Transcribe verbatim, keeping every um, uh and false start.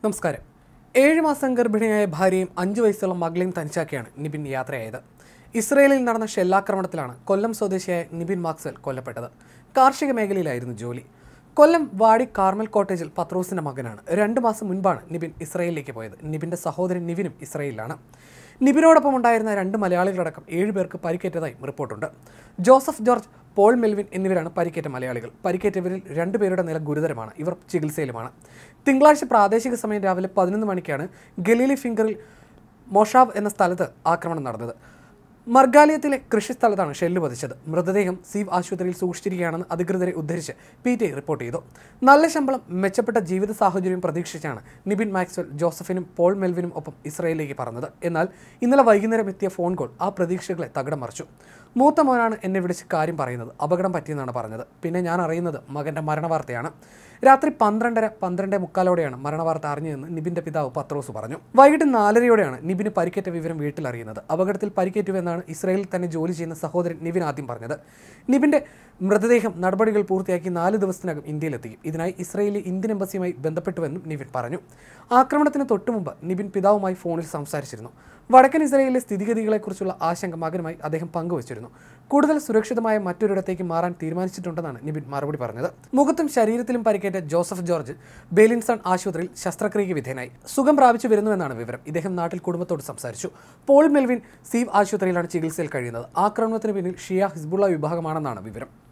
നമസ്കാരം. ഏഴ് മാസം ഗർഭിണിയായ ഭാര്യയും അഞ്ചു വയസ്സുള്ള മകളെയും തനിച്ചാക്കിയാണ് നിബിൻ യാത്രയായത്. ഇസ്രയേലിൽ നടന്ന ഷെല്ലാക്രമണത്തിലാണ് കൊല്ലം സ്വദേശിയായ നിബിൻ മാക്സ്വൽ കൊല്ലപ്പെട്ടത്. കാർഷിക മേഖലയിലായിരുന്നു ജോലി. കൊല്ലം വാടി കാർമൽ കോട്ടേജിൽ പത്രോസിന്റെ മകനാണ്. രണ്ടു മാസം മുൻപാണ് നിബിൻ ഇസ്രയേലിലേക്ക് പോയത്. നിബിന്റെ സഹോദരൻ നിവിനും ഇസ്രയേലിലാണ്. നിബിനോടൊപ്പം ഉണ്ടായിരുന്ന രണ്ട് മലയാളികളടക്കം ഏഴുപേർക്ക് പരിക്കേറ്റതായും റിപ്പോർട്ടുണ്ട്. ജോസഫ് ജോർജ്, പോൾ മെൽവിൻ എന്നിവരാണ് പരിക്കേറ്റ മലയാളികൾ. പരിക്കേറ്റവരിൽ രണ്ടുപേരുടെ നില ഗുരുതരമാണ്. ഇവർ ചികിത്സയിലുമാണ്. തിങ്കളാഴ്ച പ്രാദേശിക സമയം രാവിലെ പതിനൊന്ന് മണിക്കാണ് ഗലീലി ഫിംഗറിൽ മൊഷാവ് എന്ന സ്ഥലത്ത് ആക്രമണം നടന്നത്. മർഗാലിയത്തിലെ കൃഷിസ്ഥലത്താണ് ഷെല്ല് പതിച്ചത്. മൃതദേഹം സീവ് ആശുപത്രിയിൽ സൂക്ഷിച്ചിരിക്കുകയാണെന്ന് അധികൃതരെ ഉദ്ധരിച്ച് പി ടി ഐ റിപ്പോർട്ട് ചെയ്തു. നല്ല ശമ്പളം, മെച്ചപ്പെട്ട ജീവിത സാഹചര്യം പ്രതീക്ഷിച്ചാണ് നിബിൻ മാക്സ്വൽ ജോസഫിനും പോൾ മെൽവിനും ഒപ്പം ഇസ്രയേലിലേക്ക് പറഞ്ഞത്. എന്നാൽ ഇന്നലെ വൈകുന്നേരം എത്തിയ ഫോൺ കോൾ ആ പ്രതീക്ഷകളെ തകിടം മറിച്ചു. മൂത്ത മോനാണ് എന്നെ വിളിച്ച് കാര്യം പറയുന്നത്. അപകടം പറ്റിയെന്നാണ് പറഞ്ഞത്. പിന്നെ ഞാൻ അറിയുന്നത് മകൻ്റെ മരണവാർത്തയാണ്. രാത്രി പന്ത്രണ്ടര പന്ത്രണ്ടേ മുക്കാലോടെയാണ് മരണവാർത്ത അറിഞ്ഞതെന്ന് നിബിന്റെ പിതാവ് പത്രോസ് പറഞ്ഞു. വൈകിട്ട് നാലരയോടെയാണ് നിബിന് പരിക്കേറ്റ വിവരം വീട്ടിൽ അറിയുന്നത്. അപകടത്തിൽ പരിക്കേറ്റുവെന്നാണ് ഇസ്രയേലിൽ തന്നെ ജോലി ചെയ്യുന്ന സഹോദരൻ നിവിൻ ആദ്യം പറഞ്ഞത്. നിബിന്റെ മൃതദേഹം നടപടികൾ പൂർത്തിയാക്കി നാല് ദിവസത്തിനകം ഇന്ത്യയിലെത്തിക്കും. ഇതിനായി ഇസ്രയേലിലെ ഇന്ത്യൻ എംബസിയുമായി ബന്ധപ്പെട്ടുവെന്നും നിവിൻ പറഞ്ഞു. ആക്രമണത്തിന് തൊട്ടുമുമ്പ് നിബിൻ പിതാവുമായി ഫോണിൽ സംസാരിച്ചിരുന്നു. വടക്കൻ ഇസ്രയേലിലെ സ്ഥിതിഗതികളെക്കുറിച്ചുള്ള ആശങ്ക മകനുമായി അദ്ദേഹം പങ്കുവച്ചിരുന്നു. കൂടുതൽ സുരക്ഷിതമായ മറ്റൊരിടത്തേക്ക് മാറാൻ തീരുമാനിച്ചിട്ടുണ്ടെന്നാണ് നിബിൻ മറുപടി പറഞ്ഞത്. മുഖത്തും ശരീരത്തിലും പരിക്കേറ്റ ജോസഫ് ജോർജ് ബേലിൻസൺ ആശുപത്രിയിൽ ശസ്ത്രക്രിയയ്ക്ക് വിധേയനായി സുഖം പ്രാപിച്ചു വരുന്നുവെന്നാണ് വിവരം. ഇദ്ദേഹം നാട്ടിൽ കുടുംബത്തോട് സംസാരിച്ചു. പോൾ മെൽവിൻ സീവ് ആശുപത്രിയിലാണ് ചികിത്സയിൽ കഴിയുന്നത്. ആക്രമണത്തിന് പിന്നിൽ ഷിയ ഹിസ്ബുള്ള വിഭാഗമാണെന്നാണ് വിവരം.